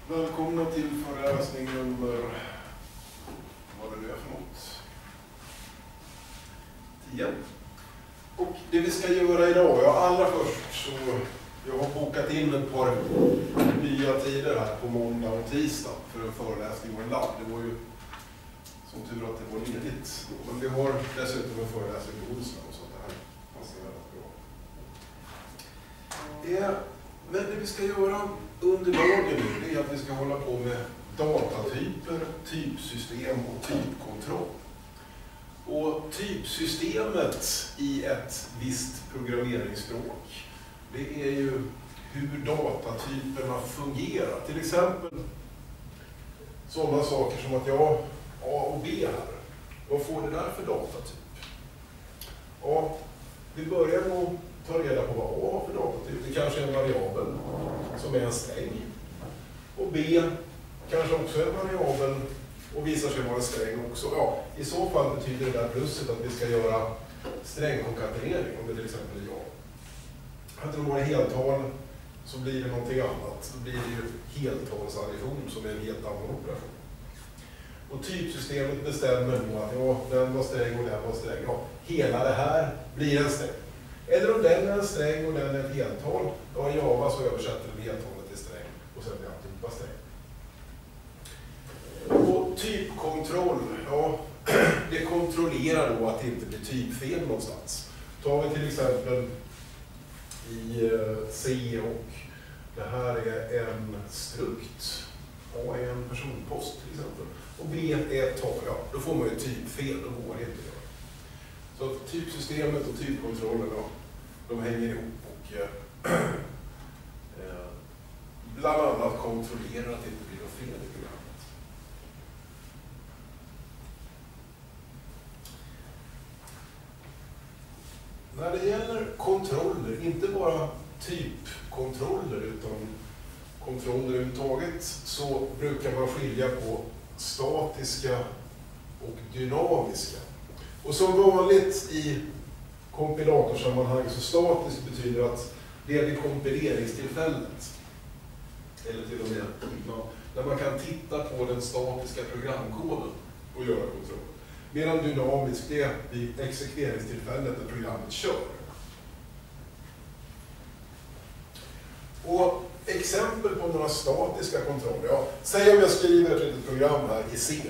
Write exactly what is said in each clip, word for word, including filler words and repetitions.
Välkomna till föreläsning nummer, vad är det för något? tio. Och det vi ska göra idag, ja, allra först så jag har bokat in ett par nya tider här på måndag och tisdag för en föreläsning och en labb. Det var ju som tur att det var ledigt. Men vi har dessutom en föreläsning på onsdag så det här passar väldigt bra. Det, men det vi ska göra under dagen nu är att vi ska hålla på med datatyper, typsystem och typkontroll. Och typsystemet i ett visst programmeringsspråk, det är ju hur datatyperna fungerar. Till exempel sådana saker som att jag har A och B här. Vad får det där för datatyp? Ja, vi börjar med att ta reda på vad A har för datatyp. Det kanske är en variabel som är en sträng. Och B kanske också är en variabel och visar sig vara en sträng också. Ja, i så fall betyder det där plusset att vi ska göra strängkonkatenering om det till exempel är ja. Hade det varit heltal så blir det någonting annat. Då blir det ju heltalsaddition som är en helt annan operation. Och typsystemet bestämmer då att ja, den var sträng och den var sträng. Ja, hela det här blir en sträng. Eller om den är en sträng och den är ett heltal, då i Java så översätter den heltalet till sträng och sen blir alltihopa sträng. Och typkontroll, ja, det kontrollerar då att det inte blir typfel någonstans. Tar vi till exempel i C och det här är en strukt, A är en personpost till exempel, och B är ett tal, ja, då får man ju typfel, då går det inte. Så att typsystemet och typkontrollen då, de hänger ihop och eh, bland annat kontrollerar att det inte blir något fel i programmet. När det gäller kontroller, inte bara typkontroller utan kontroller överhuvudtaget, så brukar man skilja på statiska och dynamiska. Och som vanligt i kompilatorsammanhang så statiskt betyder att det är vid kompileringstillfället, eller till och med när man kan titta på den statiska programkoden och göra kontroll. Medan dynamisk det är vid exekveringstillfället när programmet kör. Och exempel på några statiska kontroller, ja, säg om jag skriver ett litet program här i C.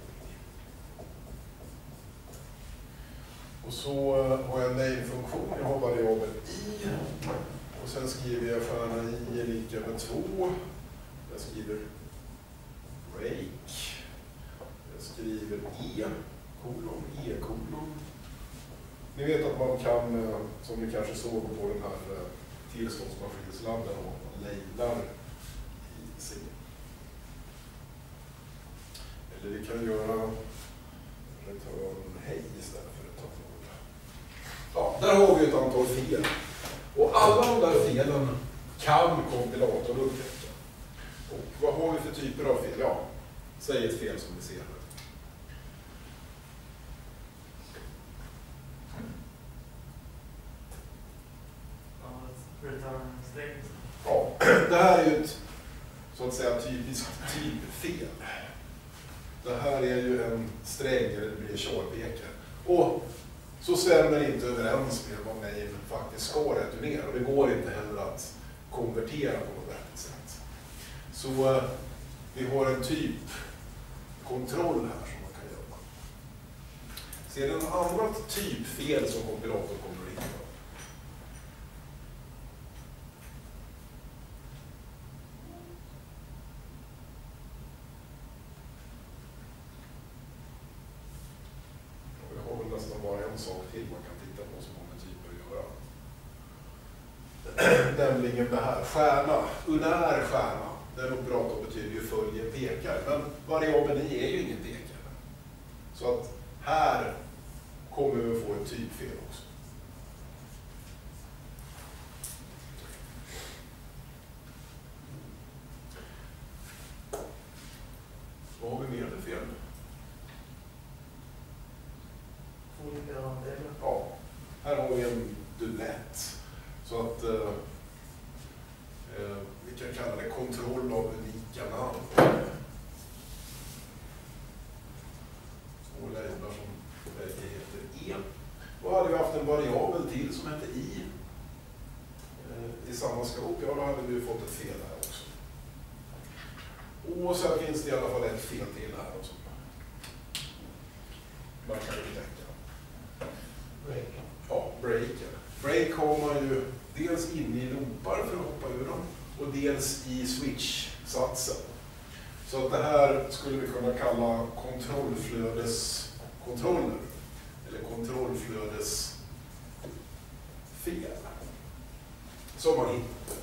Och så har jag en main-funktion, jag har variabel i och sen skriver jag stjärna i är lika med två. Jag skriver break. Jag skriver e kolon, e kolon. Ni vet att man kan, som ni kanske såg på den här tillståndsmaskinslabben, och lablar i C. Eller vi kan göra return hej istället för return. Ja, där har vi ett antal fel. Och alla de där felen kan kompilatorn upptäcka. Och vad har vi för typer av fel? Ja, säg ett fel som vi ser här. Ja, det här är ju ett så att säga typiskt typfel. Det här är ju en sträng eller det blir tjorvekar. Och så stämmer inte överens med vad main faktiskt ska returnera. Och det går inte heller att konvertera på något vettigt sätt. Så uh, vi har en typkontroll här som man kan göra. Sedan ett annat typfel som kompilatorn kommer att hitta. Nästan bara en sak till man kan titta på som har med typer att göra. Nämligen det här, stjärna, unär stjärna. Den operatorn betyder ju följer pekar, men variabeln i är ju ingen pekare. Så att här kommer vi få ett typfel också. Vad har vi mer för fel? Ja, här har vi en duett. Så att eh, vi kan kalla det kontroll av unik namn. Två lablar som bägge heter E. Då hade vi haft en variabel till som hette I. I samma scope, ja då hade vi fått ett fel här också. Och sen finns det i alla fall ett fel till här också. Man kan ju tänka. Break. Ja, breaker. Break har man ju dels inne i loopar för att hoppa ur dem och dels i switch-satsen. Så att det här skulle vi kunna kalla kontrollflödeskontroller eller kontrollflödesfel som man hittar.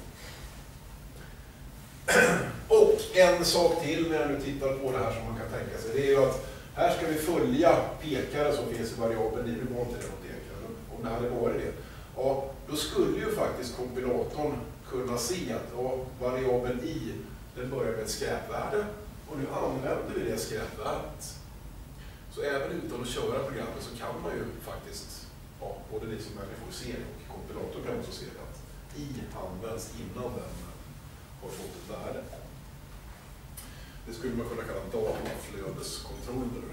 Och en sak till när jag nu tittar på det här som man kan tänka sig, det är ju att här ska vi följa pekare som finns i variabeln. Det var inte det någon pekare, om det hade varit det. Ja, då skulle ju faktiskt kompilatorn kunna se att ja, variabeln I, den börjar med ett skräpvärde och nu använder vi det skräpvärdet. Så även utan att köra programmet så kan man ju faktiskt, ja, både det som människor ser och kompilatorn kan också se att I används innan den har fått ett värde. Det skulle man kunna kalla dataflödeskontroller.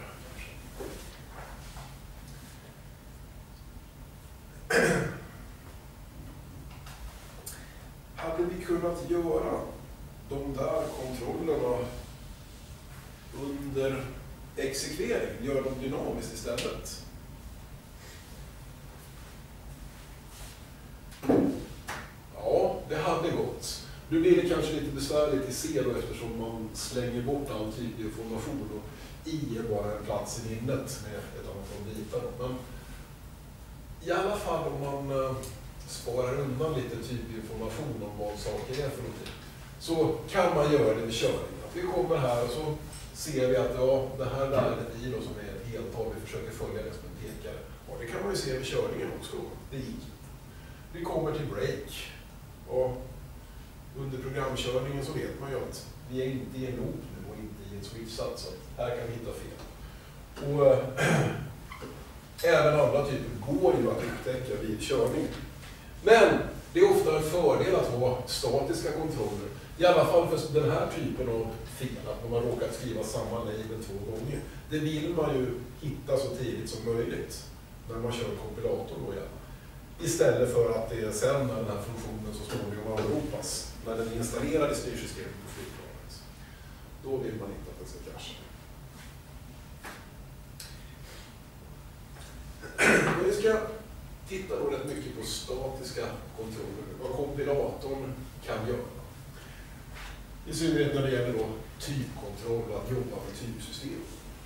Hade vi kunnat göra de där kontrollerna under exekvering, gör dem dynamiskt istället? Ja, det hade gått. Nu blir det kanske lite besvärligt i C då, eftersom man slänger bort all typ av information och I är bara en plats i minnet med ett antal bitar. Men i alla fall om man uh, sparar undan lite typ av information om vad saker är för någonting, så kan man göra det vid körning. Att vi kommer här och så ser vi att ja, det här värdet I då, som är ett heltal, vi försöker följa det som en pekare. Ja, det kan man ju se vid körningen också. Det gick. Vi kommer till break. Och under programkörningen så vet man ju att vi är inte i en loop nu och inte i en switch-sats, så här kan vi hitta fel. Och äh, även andra typer går ju att upptäcka vid körning. Men det är ofta en fördel att ha statiska kontroller. I alla fall för den här typen av fel, att man råkat skriva samma label två gånger. Det vill man ju hitta så tidigt som möjligt när man kör kompilatorn då igen. Istället för att det är sen när den här funktionen så småningom anropas, när den är installerad i styrsystemet på flygplanet. Då vill man inte att den ska krascha. Vi ska titta då rätt mycket på statiska kontroller, vad kompilatorn kan göra. I synnerhet när det gäller då typkontroll och att jobba med typsystem.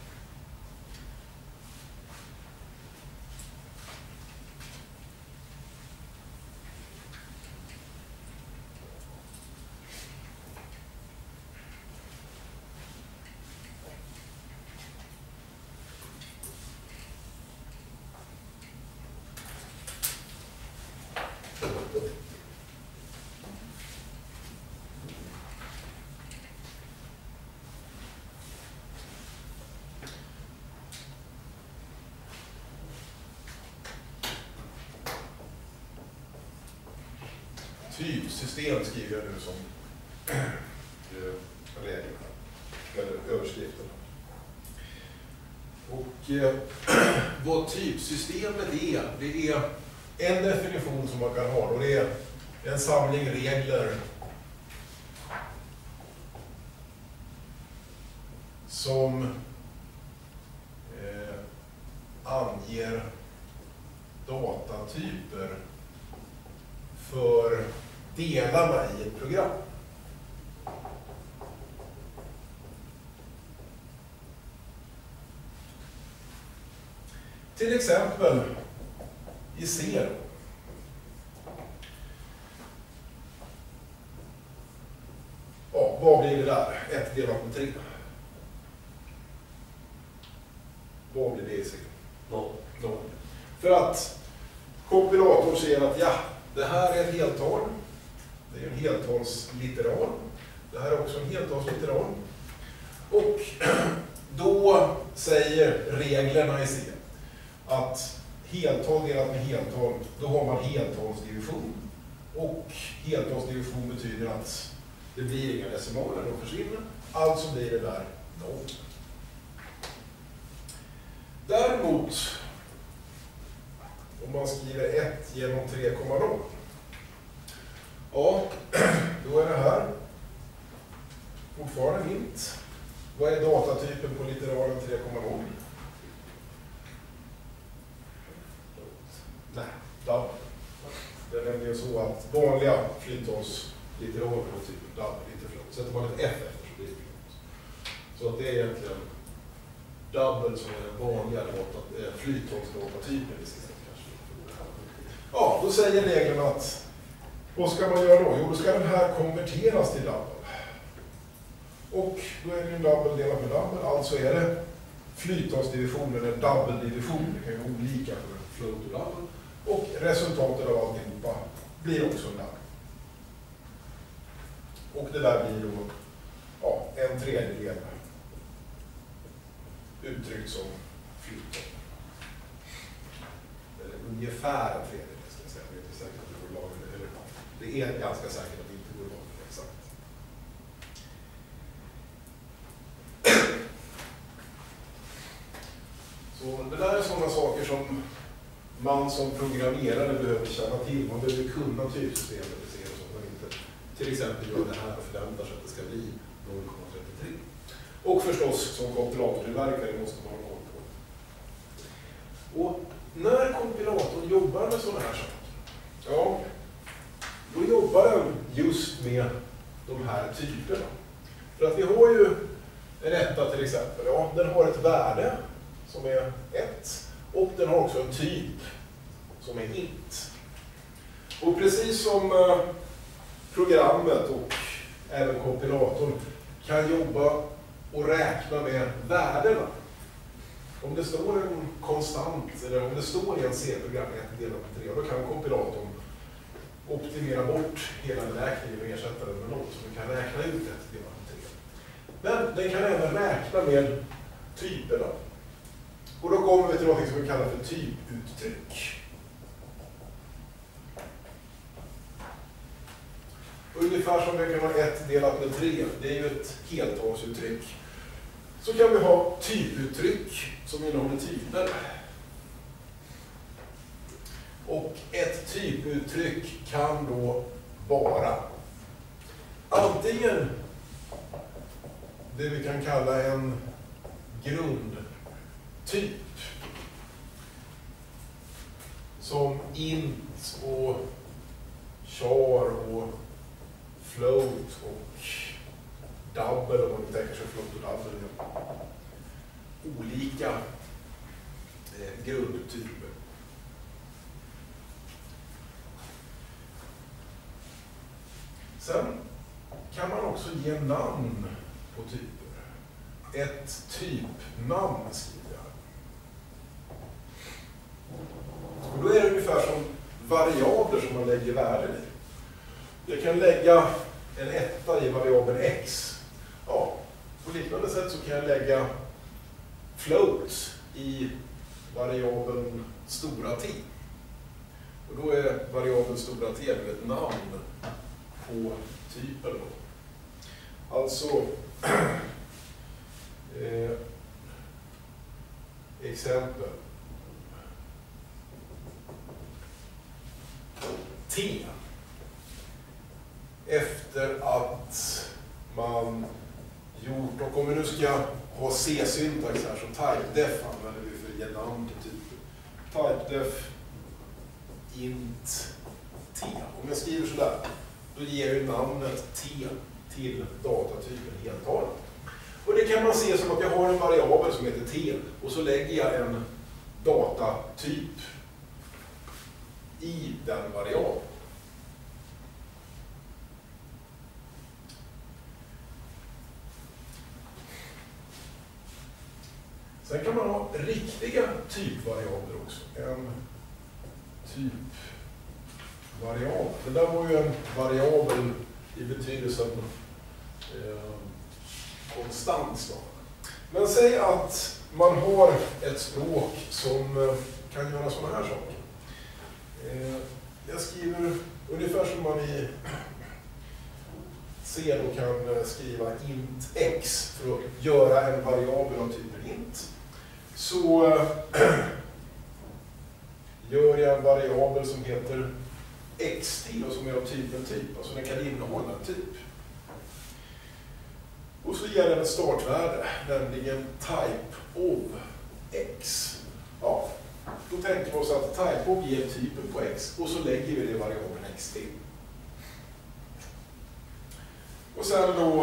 Typsystem skriver jag nu som regel, eller överskriften. Och eh, vad typsystemet är, det är en definition som man kan ha, och det är en samling regler som eh, anger datatyper för delarna i ett program. Till exempel i C. Ja, vad blir det där? ett delat med tre. Vad blir det i C? Noll. Noll. För att kompilatorn säger att ja, det här är ett heltal. Det är en heltalsliteral. Det här är också en heltalsliteral. Och då säger reglerna i C att heltal delat med heltal, då har man heltalsdivision. Och heltalsdivision betyder att Det blir inga decimaler, de försvinner. Alltså blir det där noll. Däremot, om man skriver ett genom tre komma noll, ja, då är det här fortfarande int. Vad är datatypen på litteralen tre komma noll? Nej, double. Det är nämligen så att vanliga flyttonsliteraler på typen double, inte float. Sätter man ett f efter så blir det float. Så att det är egentligen double som är den vanliga flyttonsdatatypen. Ja, då säger regeln att vad ska man göra då? Jo, då ska den här konverteras till double. Och då är det en double delat med double, alltså är det flyttonsdivision eller double-division. Det kan ju vara olika för float och double. Och resultatet av alltihopa blir också en double. Och det där blir då ja, en tredjedel uttryckt som flytton. Eller ungefär en tredjedel, ska jag säga. Jag är inte säker att det går lagen, eller det är ganska säkert att det inte går lagen exakt. Så det där är sådana saker som man som programmerare behöver känna till. Man behöver kunna typsystemet så att man inte till exempel gör det här och förväntar sig att det ska bli noll komma trettiotre. Och förstås som kompilatortillverkare måste man ha koll på. Och när kompilatorn jobbar med sådana här saker, ja, då jobbar den just med de här typerna. För att vi har ju en etta till exempel, ja, den har ett värde som är ett. Och den har också en typ som är int. Och precis som programmet och även kompilatorn kan jobba och räkna med värdena. Om det står en konstant, eller om det står i en C-program ett delat med tre, då kan kompilatorn optimera bort hela beräkningen och ersätta den med noll. Så du kan räkna ut ett delat med tre. Men den kan även räkna med typerna. Och då kommer vi till något som vi kallar för typuttryck. Ungefär som vi kan ha ett delat med tre, det är ju ett heltalsuttryck. Så kan vi ha typuttryck som innehåller typer. Och ett typuttryck kan då vara antingen det vi kan kalla en grundtyp som int och char och float och double, om man tänker sig float och double, olika eh, grundtyper. Sen kan man också ge namn på typer. Ett typnamn skriver jag. Och då är det ungefär som variabler som man lägger värden i. Jag kan lägga en etta i variabeln x. Ja, på liknande sätt så kan jag lägga float i variabeln stora t. Och då är variabeln stora t ett namn på typen då. Alltså eh, exempel t efter att man gjort, och om vi nu ska ha C-syntax här, så typedef använder vi för att ge namn till typer. Typedef int t. Om jag skriver sådär, då ger ju namnet t till datatypen heltal. Och det kan man se som att jag har en variabel som heter t och så lägger jag en datatyp i den variabeln. Sen kan man ha riktiga typvariabler också. En typvariabel. Det där var ju en variabel i betydelsen eh, konstans. Men säg att man har ett språk som eh, kan göra sådana här saker. Eh, jag skriver ungefär som man i C då kan skriva int x för att göra en variabel av typen int. Så gör jag en variabel som heter xt och som är av typen typ, alltså den kan innehålla en typ. Och så ger den ett startvärde, nämligen type of x. Ja, då tänker vi oss att type of ger typen på x och så lägger vi det i variabeln xt. Och sen då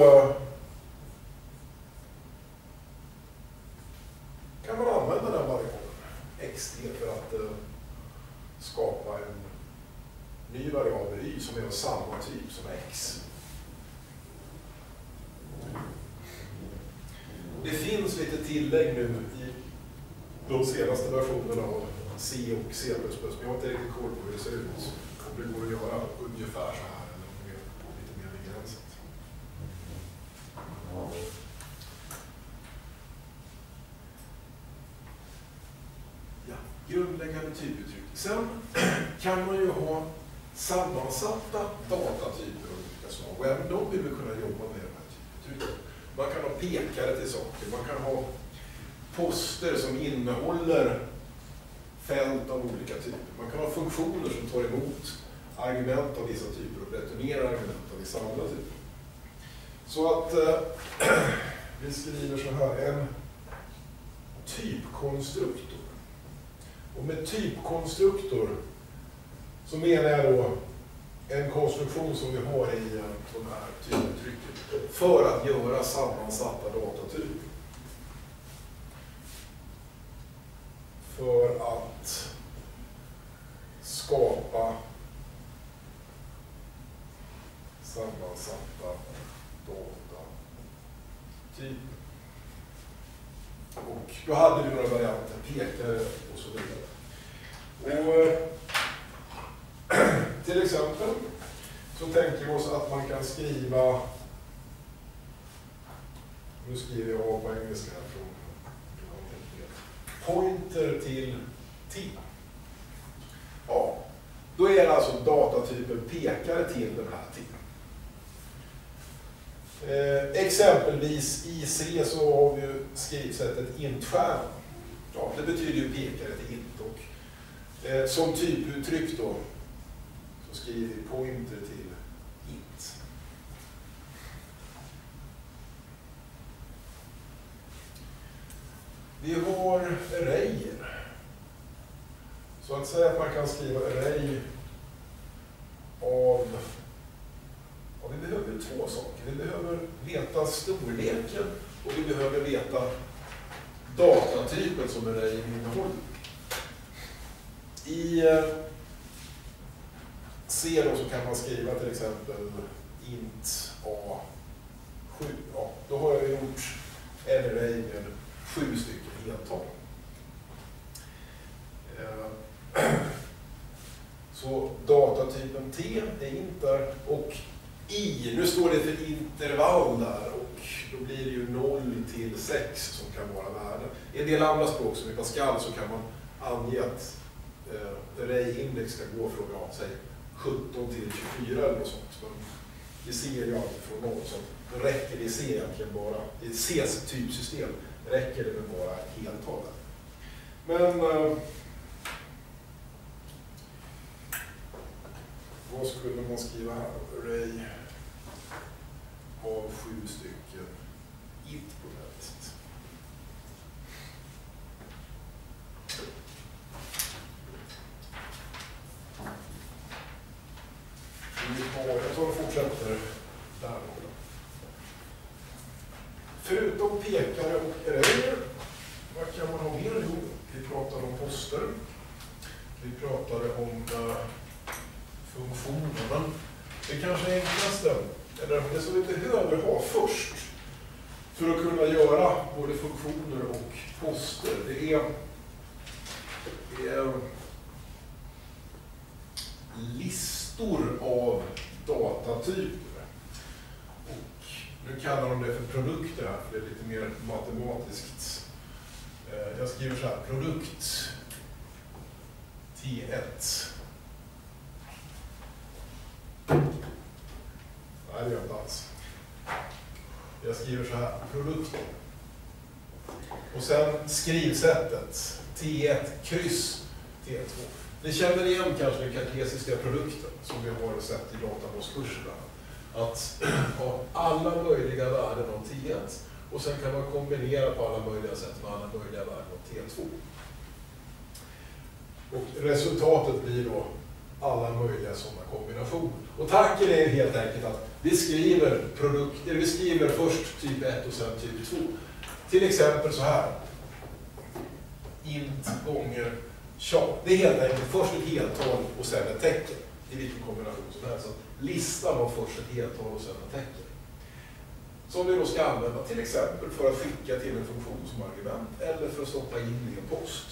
kan man använda den variabeln xt för att uh, skapa en ny variabel y som är av samma typ som x. Det finns lite tillägg nu i de senaste versionerna av C och C plus plus, men jag har inte riktigt koll på hur det ser ut. Om det går att göra ungefär så här eller om det är lite mer begränsat. Ja, grundläggande typuttryck. Sen kan man ju ha sammansatta datatyper av olika slag. Och även de vill vi kunna jobba med de här typuttrycken. Man kan ha pekare till saker, man kan ha poster som innehåller fält av olika typer. Man kan ha funktioner som tar emot argument av vissa typer och returnerar argument av vissa andra typer. Så att eh, vi skriver så här, en typkonstruktor. Och med typkonstruktor så menar jag då en konstruktion som vi har i de här typuttrycken för att göra sammansatta datatyper. För att skapa sammansatta datatyper. Och då hade vi några varianter, pekare och så vidare. Och till exempel så tänker vi oss att man kan skriva, nu skriver jag av på engelska här från pointer till t. Ja, då är det alltså datatypen pekare till den här t. Eh, exempelvis i C så har vi ju skrivsättet int-stjärna. Ja, det betyder ju pekare till int och eh, som typuttryck då så skriver vi pointer till int. Vi har arrayer. Så att säga att man kan skriva array av, ja, vi behöver två saker. Vi behöver veta storleken och vi behöver veta datatypen som array innehåller. I C då så kan man skriva till exempel int a sju. Ja, då har jag gjort en array med sju stycken heltal. Så datatypen T är int där och I, nu står det för intervall där och då blir det ju noll till sex som kan vara värden. I en del andra språk som i Pascal så kan man ange att eh, array-index ska gå från ja, säg, sjutton till tjugofyra eller något sånt. Men det ser ju alltid från noll, så då räcker det i C egentligen bara, i Cs typsystem räcker det med bara heltal. Men eh, vad skulle man skriva här? Array av sju stycken int på det här viset. Jag tar och fortsätter där. Förutom pekare och arrayer, vad kan man ha mer? Jo, vi pratade om poster. Vi pratade om uh, funktioner. Men det kanske enklaste, eller det som vi behöver ha först för att kunna göra både funktioner och poster, det är, det är listor av datatyper. Och nu kallar de det för produkter här, för det är lite mer matematiskt. Jag skriver så här, produkt T ett. Nej, det gör jag inte alls. Jag skriver så här, produkten. Och sen skrivsättet, T ett kryss T två. Ni känner igen kanske den kartesiska produkten som vi har sett i databaskurserna. Att ha alla möjliga värden av T ett och sen kan man kombinera på alla möjliga sätt med alla möjliga värden av T två. Och resultatet blir då alla möjliga sådana kombinationer. Och tanken är helt enkelt att vi skriver, produkt, eller vi skriver först typ ett och sen typ två. Till exempel så här. Int gånger char. Det är helt enkelt först ett heltal och sen ett tecken. I vilken kombination som helst. Så listan har först ett heltal och sen ett tecken. Som vi då ska använda till exempel för att skicka till en funktion som argument eller för att stoppa in i en post.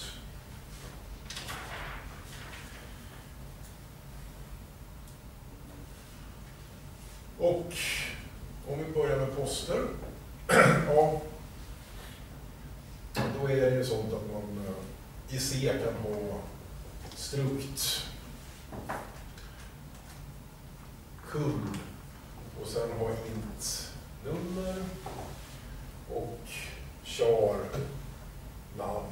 Och om vi börjar med poster, ja, då är det ju sånt att man i C kan ha strukt, kund och sen ha int nummer och char namn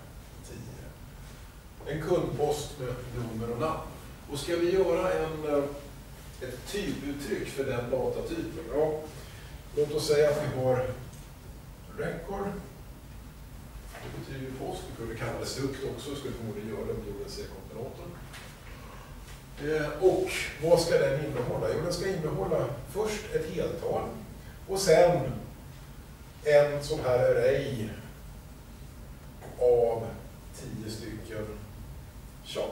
tio. En kundpost med nummer och namn. Och ska vi göra en ett typuttryck för den datatypen. Ja, låt oss säga att vi har record. Det betyder ju post. Vi kunde kalla det strukt också. Skulle förmodligen göra det om vi gjorde en C-kompilator. Eh, och vad ska den innehålla? Jo, den ska innehålla först ett heltal och sen en sån här array av tio stycken char.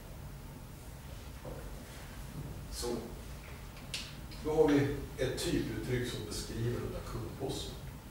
Så. Då har vi ett typuttryck som beskriver den där kundposten.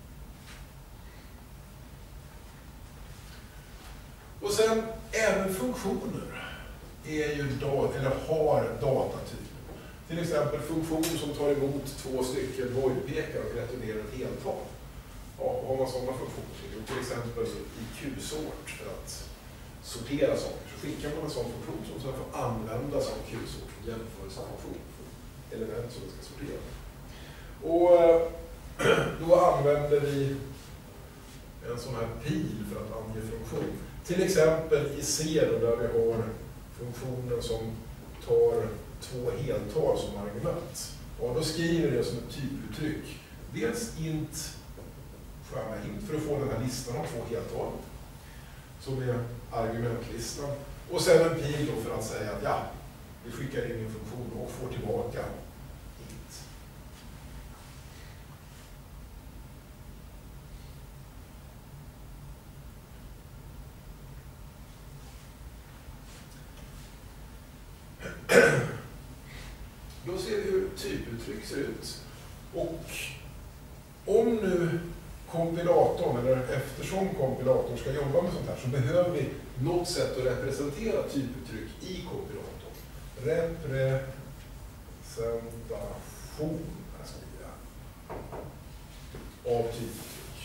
Och sen även funktioner är ju dat- eller har datatyp. Till exempel funktion som tar emot två stycken voidpekar och returnerar ett heltal. Ja, har man sådana funktioner, till exempel i Q-sort för att sortera saker, så skickar man en sån funktion som sedan får användas av Q-sort som jämförelsefunktion. Element som vi ska sortera. Och då använder vi en sån här pil för att ange funktion. Till exempel i C då, där vi har funktionen som tar två heltal som argument. Och då skriver det som ett typuttryck. Dels int, stjärna int, för att få den här listan av två heltal. Som är argumentlistan. Och sen en pil då för att säga att ja, vi skickar in en funktion och får tillbaka int. Då ser vi hur typuttryck ser ut. Och om nu kompilatorn, eller eftersom kompilatorn ska jobba med sånt här, så behöver vi något sätt att representera typuttryck i kompilatorn. Representation, här skriver jag, av typuttryck.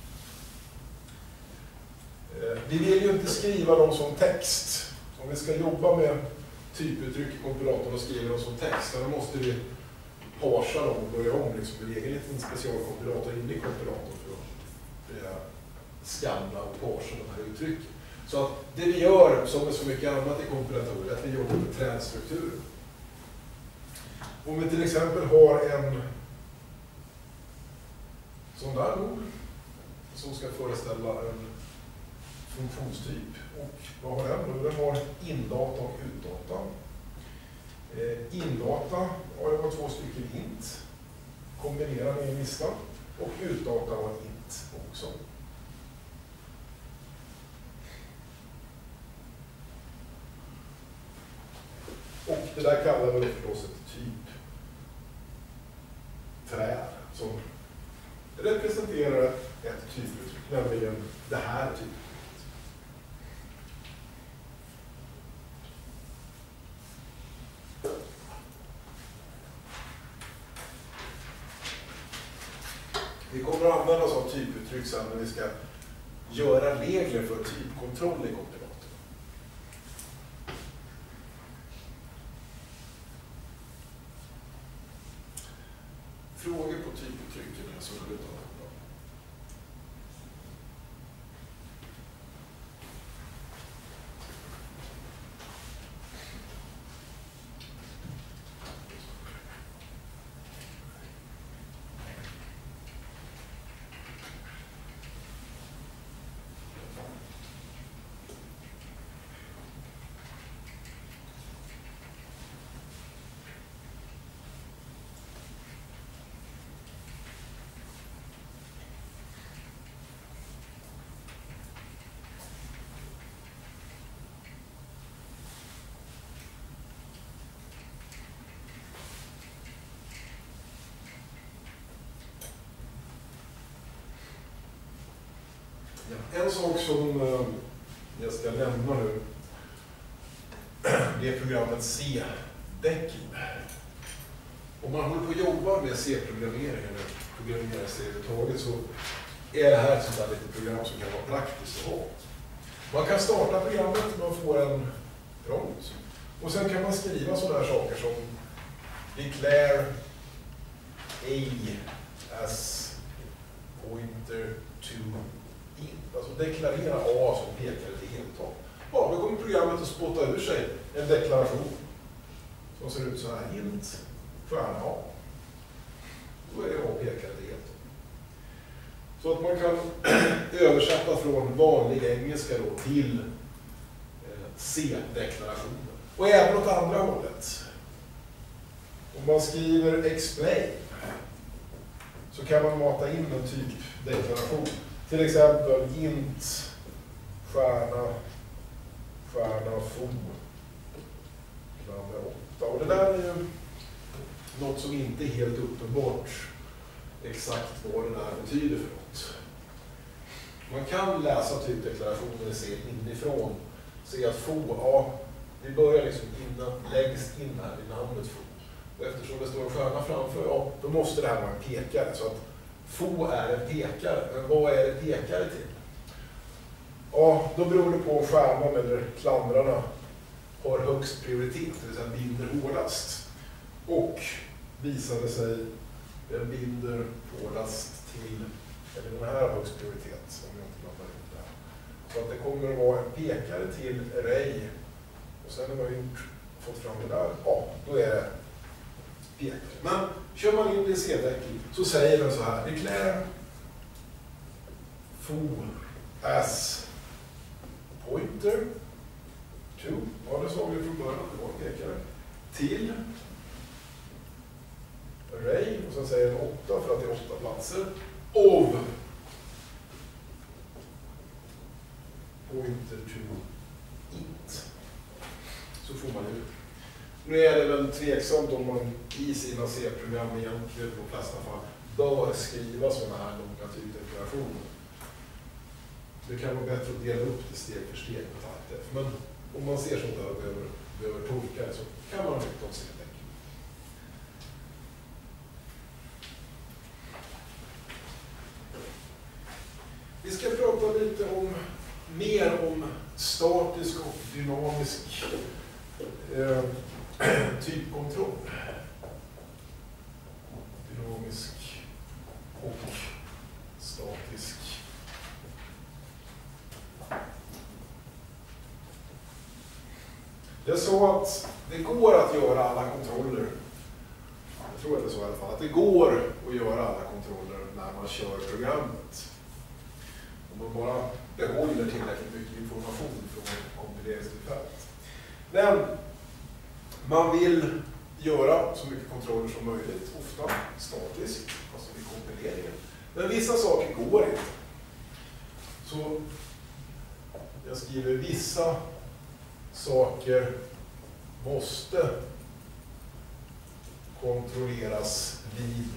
Vi vill ju inte skriva dem som text. Om vi ska jobba med typuttryck i kompilatorn och skriva dem som text, då måste vi parsa dem och börja om liksom en egen liten specialkompilator inne i kompilatorn för att skanna och parsa de här uttrycken. Så att det vi gör, som med så mycket annat i kompilatorer, är att vi jobbar med trädstrukturer. Om vi till exempel har en sån där ord som ska föreställa en funktionstyp. Och vad har den då? Den har indata och utdata. Eh, indata, ja, det var två stycken int. Kombinera med en lista. Och utdata var int också. Och det där kallar vi förstås ett typ träd som representerar ett typuttryck, nämligen det här typet. Vi kommer att använda oss av typuttryck sen när vi ska göra regler för typkontroll i kompilatorn. Frågor på typuttrycken är så Ja, en sak som eh, jag ska nämna nu, det är programmet C-Deckl. Om man håller på att jobba med C-programmering eller programmera C överhuvudtaget så är det här ett sånt där litet program som kan vara praktiskt att ha. Man kan starta programmet, man får en prompt och sen kan man skriva sådana här saker som declare A as pointer to int. Alltså deklarera A som pekar till heltal. Ja, då kommer programmet att spotta ur sig en deklaration som ser ut så här. Int stjärna A. Då är det A pekar till heltal. Så att man kan översätta från vanlig engelska då till C-deklarationen. Och även åt andra hållet. Om man skriver explain så kan man mata in en typ deklaration. Till exempel int stjärna stjärna fo klammer åtta. Och det där är ju något som inte är helt uppenbart exakt vad det där betyder för något. Man kan läsa typdeklarationer och se inifrån. Se att fo, ja, vi börjar liksom innan, längst in här i namnet fo. Och eftersom det står en stjärna framför, ja, då måste det här vara en pekare. Så att fo är en pekare. Men vad är det pekare till? Ja, då beror det på om stjärnan eller klamrarna har högst prioritet, det vill säga binder hårdast. Och visade sig den binder hårdast till, eller den här har högst prioritet, om jag inte blandar ihop det här. Så att det kommer att vara en pekare till array. Och sen när man har gjort, fått fram det där, ja, då är det pekare. Men kör man in i C-Deckl så säger den så här: declare fo as pointer to, ja det sa vi från början, det var en pekare, till array, och sen säger den åtta för att det är åtta platser, of pointer to int. Så får man ut. Nu är det väl tveksamt om man i sina C-program egentligen på de flesta fall bör skriva sådana här långa typdeklarationer. Det kan vara bättre att dela upp det steg för steg på takter. Men om man ser sånt där och behöver, behöver tolka det så kan man nytta av C-Deckl. Vi ska prata lite om mer om statisk och dynamisk eh, typkontroll. Dynamisk och statisk. Jag sa att det går att göra alla kontroller. Jag tror att det är så i alla fall. Att det går att göra alla kontroller när man kör programmet. Om man bara behåller tillräckligt mycket information från kompileringstillfället. Men man vill göra så mycket kontroller som möjligt, ofta statiskt, alltså vid kompileringen. Men vissa saker går inte. Så jag skriver vissa saker måste kontrolleras vid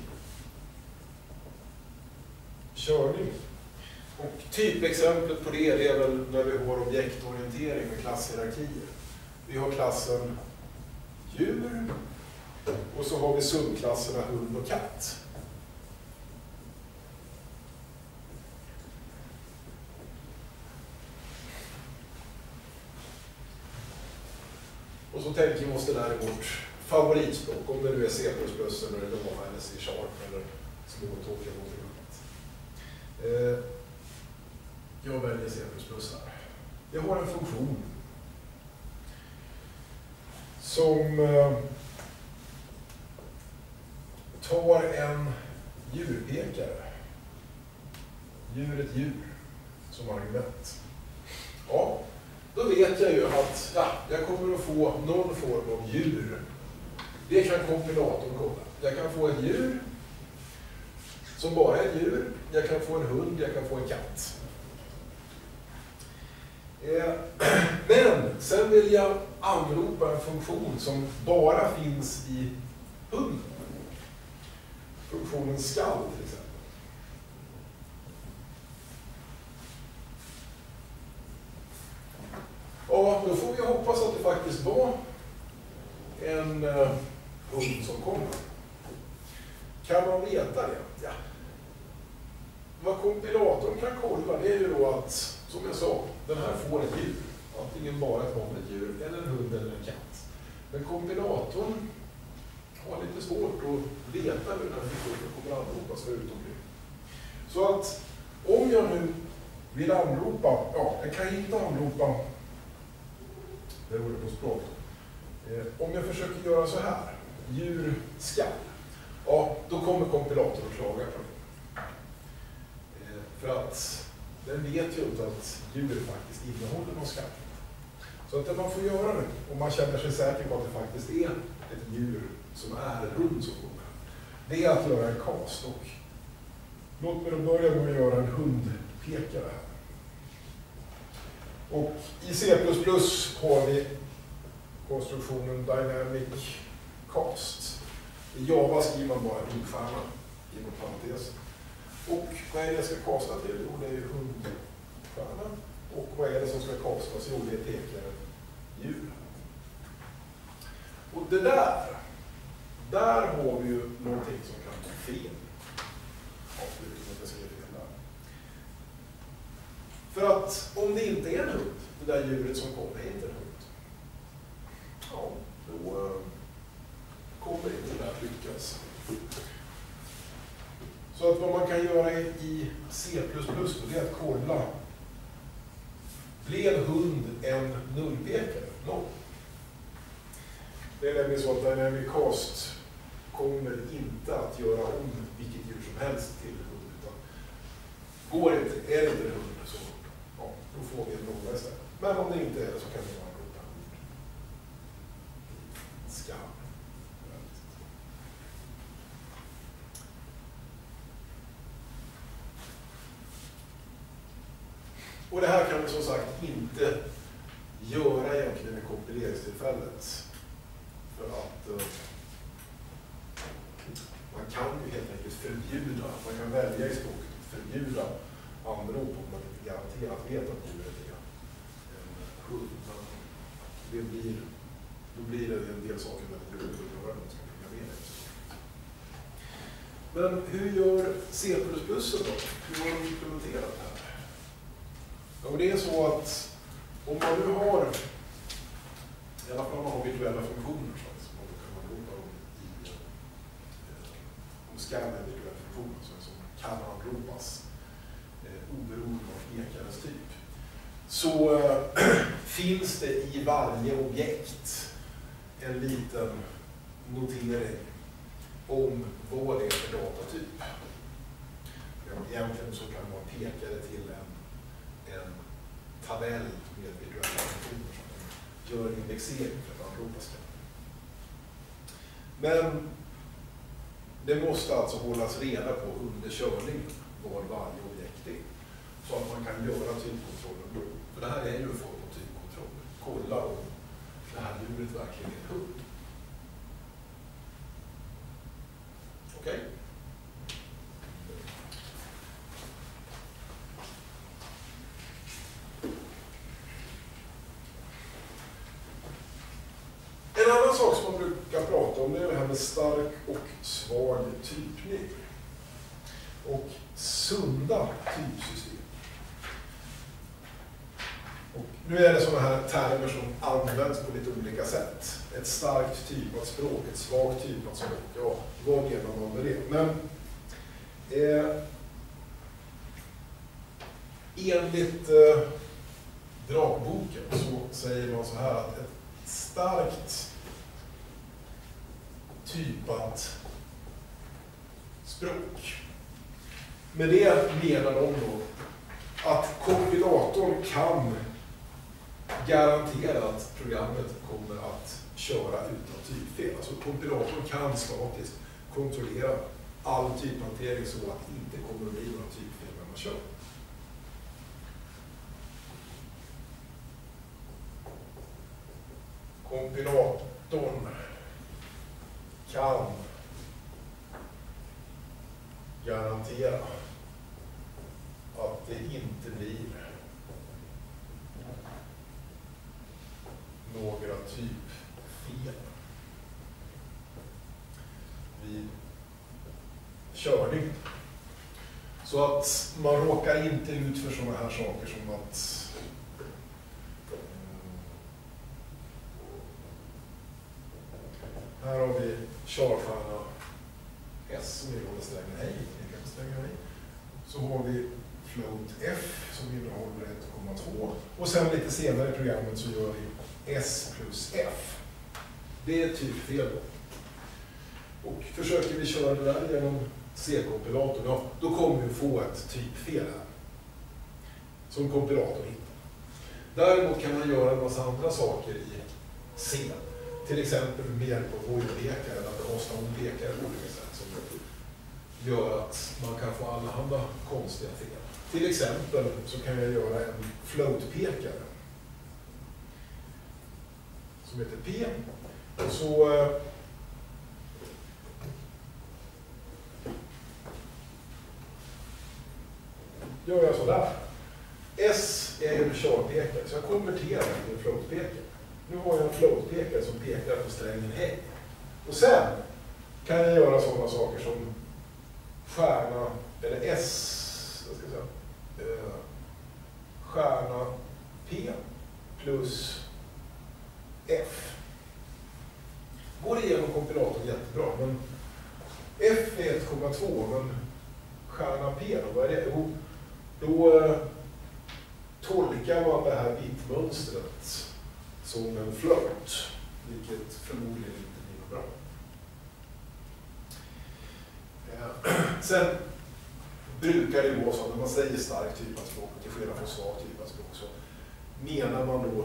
körning. Och typexemplet på det är väl när vi har objektorientering med klasshierarkier. Vi har klassen djur och så har vi subklasserna hund och katt. Och så tänker vi oss det där i vårt favoritspråk, om det nu är C plus plus eller Java eller C sharp eller Smalltalk eller något annat. Eh, jag väljer C plus plus här. Jag har en funktion som eh, tar en djurpekare, djuret djur, som argument. Ja, då vet jag ju att ja, jag kommer att få någon form av djur. Det kan kompilatorn kolla. Jag kan få ett djur som bara är ett djur. Jag kan få en hund, jag kan få en katt. Eh, men sen vill jag anropa en funktion som bara finns i hunden. Funktionen skall till exempel. det faktiskt vara en uh, hund som kommer? Kan man veta det? Ja. Vad kompilatorn kan kolla, det är ju då att, som jag sa, den här får ett djur. Antingen bara ett vanligt djur, eller en hund eller en katt. Men kompilatorn har lite svårt att veta hur den här funktionen kommer att anropas för utomkring. Så att om jag nu vill anropa, ja, jag kan inte anropa, det är ordet på språk. Eh, om jag försöker göra så här, djur skall, ja, då kommer kompilatorn att klaga på det. Eh, för att den vet ju inte att djur faktiskt innehåller någon skall. Så att det man får göra nu, om man känner sig säker på att det faktiskt är ett djur som är en hund som kommer, det är att göra en cast. Och låt mig då börja med att göra en hundpekare här. Och i C plus plus har vi konstruktionen Dynamic Cast. I Java skriver man bara en ordstjärna inom parentes. Och vad är det jag ska kasta till? Jo, det är ju hundstjärnan. Och vad är det som ska kastas? Jo, det är pekare djur. Och det där, där har vi ju någonting som kan bli fel. För att om det inte är en hund, det där djuret som kommer är inte en hund, ja, då uh, kommer inte det där att lyckas. Så att vad man kan göra i C plus plus då, det är att kolla, blev hund en nullpekare? Noll. Det är nämligen så att Dynamic Cast kommer inte att göra om vilket djur som helst till hund. Utan går det inte, är det inte en hund, så ja, då får vi en nolla istället. Men om det inte är det så kan det vara en ropa hund. Skam. Och det här kan vi som sagt inte göra egentligen i kompileringstillfället. För att uh, man kan ju helt enkelt förbjuda, man kan välja i språket att förbjuda anrop om man inte garanterat vet att djuret är en hund. Men det blir, då blir det en del saker väldigt roligt att göra när man ska programmera. Men hur gör C plus plus då? Hur har de implementerat det här? Ja, det är så att om man nu har, i alla fall om man har virtuella funktioner, så då kan man ropa dem i, om scan är virtuella funktioner som kan anropas eh, oberoende av pekares typ. Så äh, finns det i varje objekt en liten notering om vad det är för datatyp. Egentligen så kan man peka det till en en tabell med virtuella funktioner som gör indexering för att anropa ska. Men det måste alltså hållas reda på under körning vad varje objekt är. Så att man kan göra typkontrollen då. För det här är ju en form av typkontroll. Kolla om det här djuret verkligen är en hund. Okej? Okay? En annan sak som man brukar prata om, det är det här med stark och svag typning. Och sunda typsystem. Och nu är det sådana här termer som används på lite olika sätt. Ett starkt typat språk, ett svagt typat språk. Ja, vad menar man med det? Men eh, enligt eh, Drakboken så säger man så här att ett starkt typat språk. Med det menar de då att kompilatorn kan garantera att programmet kommer att köra utan typfel. Alltså kompilatorn kan statiskt kontrollera all typhantering så att det inte kommer att bli några typfel när man kör. Kompilatorn kan garantera att det inte blir några körning. Så att man råkar inte ut för sådana här saker som att här har vi körstjärna S som innehåller strängen hej, strängen hej. Så har vi float F som innehåller ett komma två. Och sen lite senare i programmet så gör vi S plus F. Det är typfel. Och försöker vi köra det där genom C-kompilatorn, ja, då kommer vi få ett typfel här. Som kompilatorn hittar. Däremot kan man göra en massa andra saker i C. Till exempel med hjälp av void-lekare, eller att hosta om lekare på olika sätt som gör att man kan få allehanda konstiga fel. Till exempel så kan jag göra en float-pekare som heter P. Så eh, gör jag sådär. S är en körpekare, så jag konverterar till en float-pekare. Nu har jag en float-pekare som pekar på strängen hej. Och sen kan jag göra sådana saker som stjärna, eller S, vad ska jag säga, eh, stjärna P plus F. Går igenom kompilatorn jättebra, men F är ett komma två, men stjärna P då, vad är det? Jo, då eh, tolkar man det här bitmönstret som en float, vilket förmodligen inte blir bra. Ja. Sen brukar det vara så att när man säger stark typ av språk till skillnad från svag typ av språk så menar man då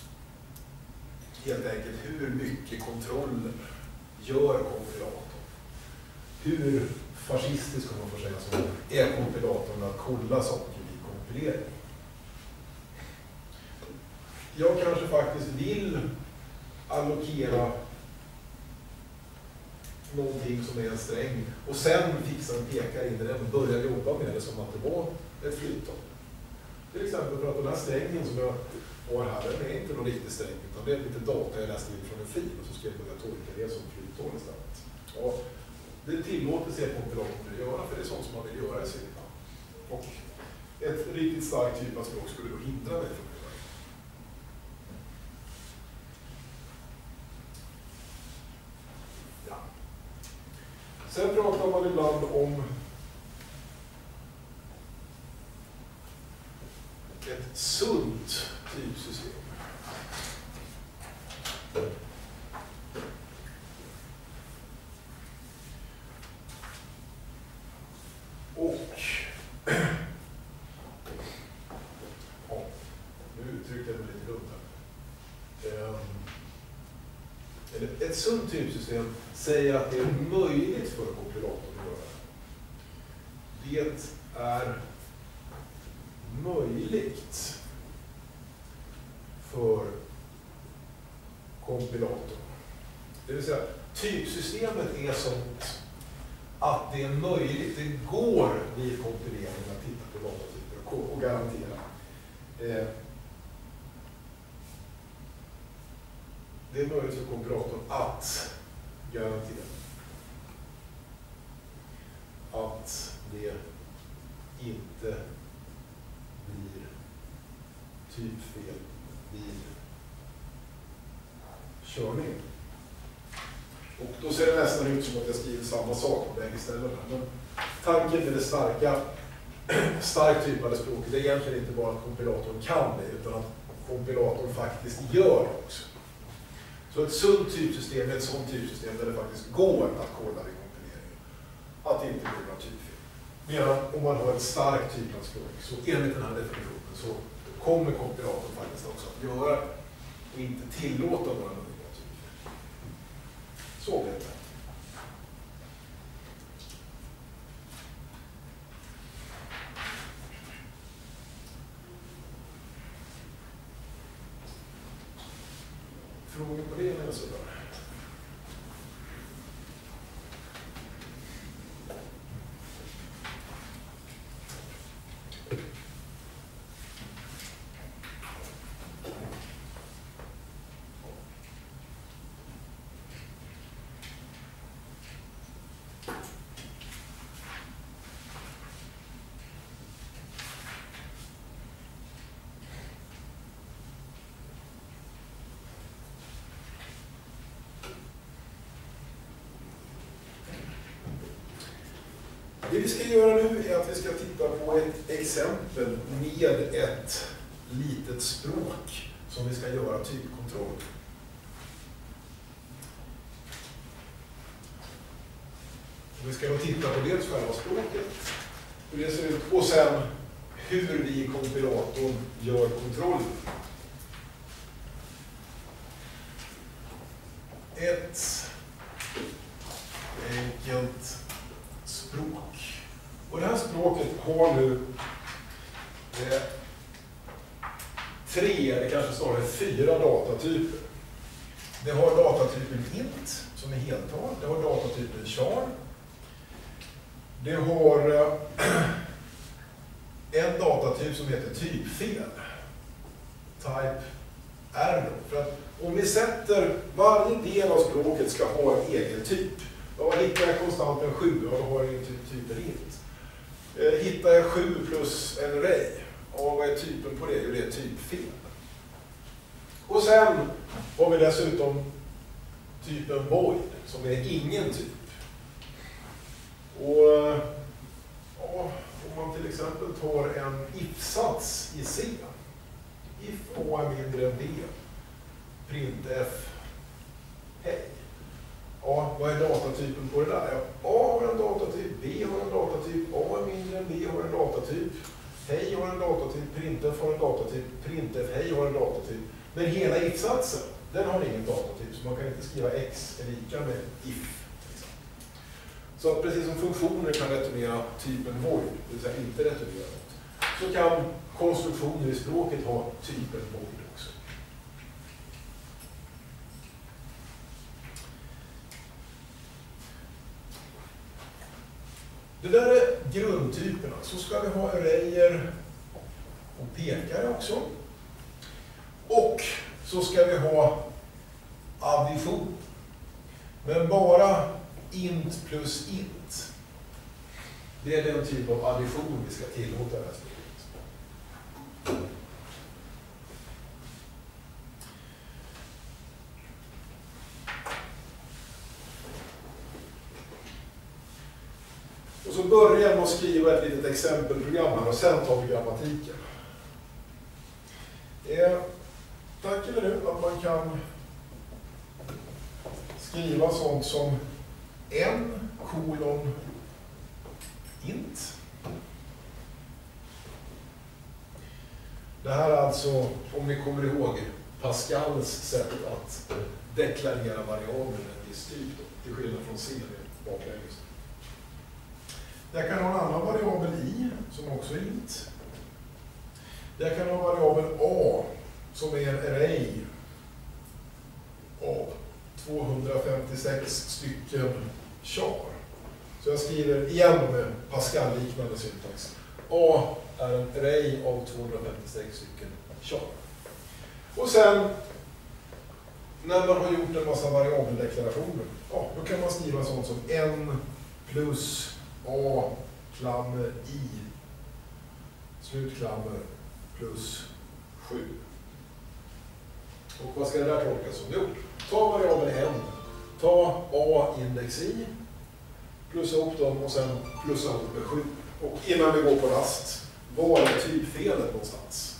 helt enkelt hur mycket kontroller gör kompilatorn. Hur fascistisk, kan man få säga så, är kompilatorn att kolla saker vid kompilering. Jag kanske faktiskt vill allokera någonting som är en sträng och sen fixa en pekare in i den och börja jobba med det som att det var ett flyttal. Till exempel för att den här strängen som jag har här, den är inte någon riktig sträng utan det är lite data jag läste in från en fil och så ska jag börja tolka det som flyttal istället. Ja, det tillåter sig kompilatorn att göra för det är sånt som man vill göra i C. Och ett riktigt starkt typ av språk skulle då hindra mig från det. Sen pratar man ibland om ett sunt typsystem. Och ja, nu uttryckte jag mig lite dumt här. Ett sunt typsystem säger att det är möjligt för kompilatorn att göra. Det är möjligt för kompilatorn. Det vill säga, typsystemet är sånt att det är möjligt, det går vid kompileringen att titta på datatyper och garantera. Eh, Det är möjligt för kompilatorn att garantera att det inte blir typfel vid körning. Och då ser det nästan ut som att jag skriver samma sak på bägge ställena. Men tanken med det starka, starkt typade språket är egentligen inte bara att kompilatorn kan det utan att kompilatorn faktiskt gör det också. Så ett sunt typsystem är ett sådant typsystem där det faktiskt går att kolla vid kompileringen. Att det inte blir några typfel. Medan om man har ett starkt typlanspråk så enligt den här definitionen så kommer kompilatorn faktiskt också att göra det. Och inte tillåta några nya typfel. Så vet jag. Frågor på det eller så? Det vi ska göra nu är att vi ska titta på ett exempel med ett litet språk som vi ska göra typkontroll. Vi ska då titta på dels själva språket, hur det ser ut, och sen hur vi i kompilatorn gör kontrollen. Ett enkelt språk. Och det här språket har nu eh, tre, eller kanske snarare fyra datatyper. Det har datatypen int, som är heltal. Det har datatypen char. Det har eh, en datatyp som heter typfel. Type error. För att om vi sätter varje del av språket ska ha en egen typ. Då hittar jag konstanten sju, och då har jag en typ, typen int. Eh, hittar jag sju plus en array, och vad är typen på det? Jo, det är typfel. Och sen har vi dessutom typen void, som är ingen typ. Och ja, om man till exempel tar en if-sats i C, if A är mindre än B, printf, hej. Ja, vad är datatypen på det där? Ja, A har en datatyp, B har en datatyp, A är mindre än B har en datatyp, hej har en datatyp, printf har en datatyp, printf, hej har en datatyp. Men hela if-satsen, den har ingen datatyp, så man kan inte skriva x är lika med if. Så att precis som funktioner kan returnera typen void, det vill säga inte returnera något, så kan konstruktioner i språket ha typen void också. Det där är grundtyperna. Så ska vi ha arrayer och pekare också. Och så ska vi ha addition. Men bara int plus int. Det är den typ av addition vi ska tillåta det här språket. Och så börjar jag med att skriva ett litet exempelprogram här, och sen tar vi grammatiken. Eh, tanken är nu att man kan skriva sånt som en kolon int. Det här är alltså, om ni kommer ihåg, Pascals sätt att deklarera variabler en viss typ, till skillnad från C baklänges. Jag kan ha en annan variabel i, som också är int. Jag kan ha variabel a, som är en array av tvåhundrafemtiosex stycken char. Så jag skriver igen med Pascal-liknande syntax. A är en array av tvåhundrafemtiosex stycken char. Och sen, när man har gjort en massa variabeldeklarationer, ja, då kan man skriva sånt som n plus a klammer i slutklammer plus sju. Och vad ska det där tolkas som? Jo, ta variabeln n, ta a index i, plussa ihop dem och sen plussa ihop med sju. Och innan vi går på rast, var är typfelet någonstans?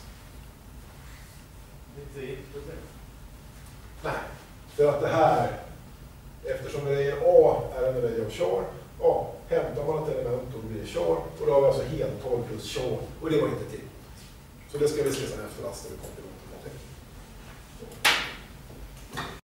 Nej, för att det här, eftersom arrayen a är en array av char, ja, hämtar man ett element och blir char, och då har vi alltså heltal plus char, och det var inte till. Så det ska vi se sen efter rasten vi kommer till.